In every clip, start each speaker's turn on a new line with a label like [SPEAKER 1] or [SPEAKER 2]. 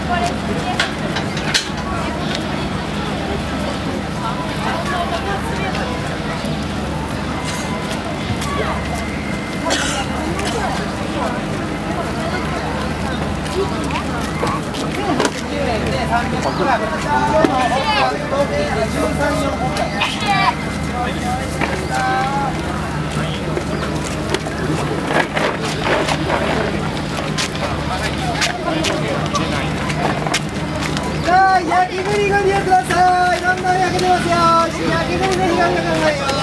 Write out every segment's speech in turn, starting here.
[SPEAKER 1] 焼き栗ご利用ください。どんどん焼けてますよ。焼き栗ぜひご利用くださいよ。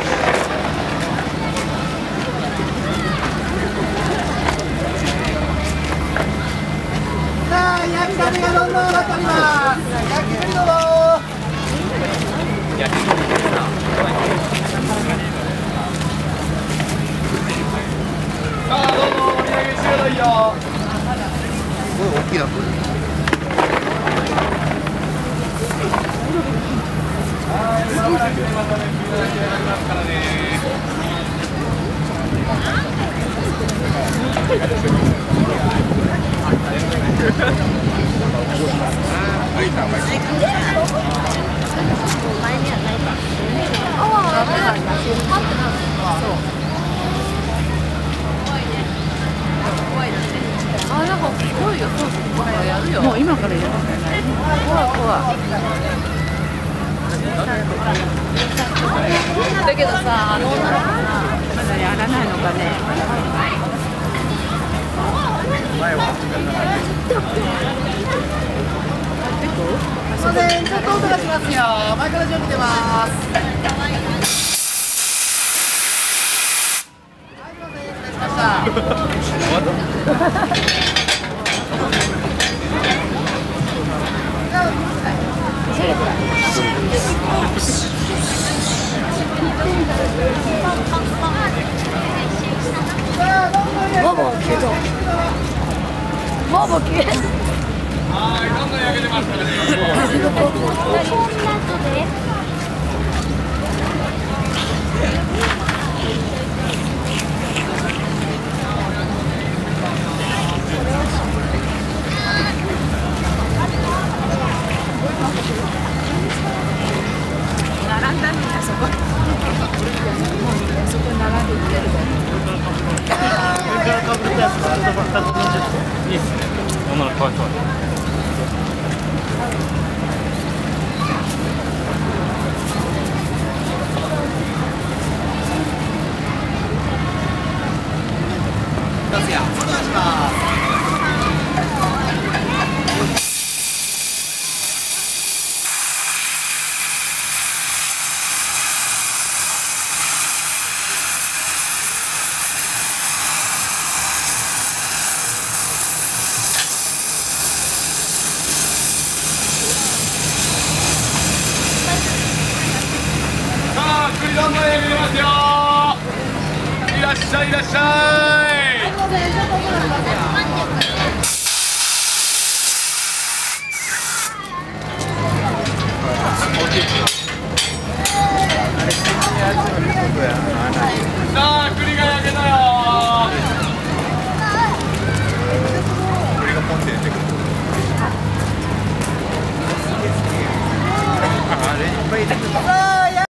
[SPEAKER 1] さあ、焼きたてがどんどん上がっております。焼き栗どうぞ。焼き栗ですか。さあ、どうぞお土産終了よ。すごい大きいなこれ。
[SPEAKER 2] もう今からやる。怖い怖い。だけどさ、まだやらないのかね。
[SPEAKER 1] すいません、ちょっと音がしますよ。前から準備出ます。はい、すいません、失礼しました。
[SPEAKER 2] もう消えた。もう消えた。
[SPEAKER 1] はい、どんどん焼けてますからね。
[SPEAKER 2] 並んだのね、そこ。そこ並んで売ってる。
[SPEAKER 3] いいっすね。女の子かわいそう。
[SPEAKER 1] お願いします。
[SPEAKER 3] 栗どんどん焼けてますよ。いらっしゃいいらっしゃい。大きい。